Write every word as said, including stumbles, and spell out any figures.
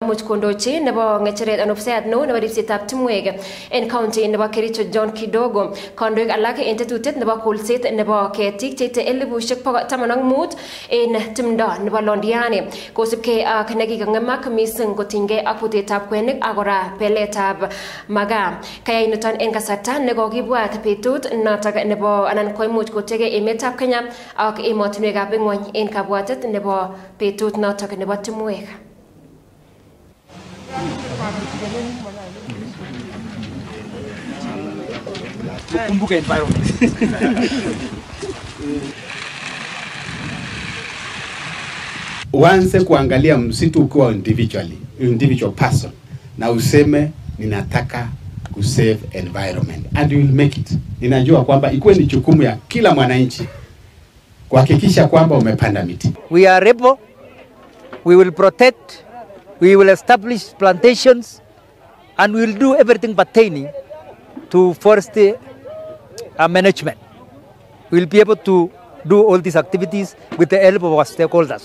much kondochi nebo ngecheret an ofisayat no nebo ripsetab timwek en county nebo Kericho John Kidogo kondoik alak en tetutet nebo kolset nebo ketik cheite elibushek taman ak mut en timdo nebo Londiani kosubkei ak nekikang'emak mising kotinygei ak butetab kwenik ak kora beletab magaa. Kayai niton en kasarta nekokibwat betut notok nebo anan koimuch kotegei emetab Kenya ak emotinwekab ng'wony en kabwatet nebo betut notok nebo timwek. Kumbuka environment. Uanze kuangalia msitu ukiwa individually, individual person, na useme ninataka ku save environment and you will make it. Ninajua kwamba ikuwe ni jukumu ya kila mwananchi kuhakikisha kwamba umepanda miti. We are able, we will protect, we will establish plantations, and we will do everything pertaining to forestry uh, management. We will be able to do all these activities with the help of our stakeholders.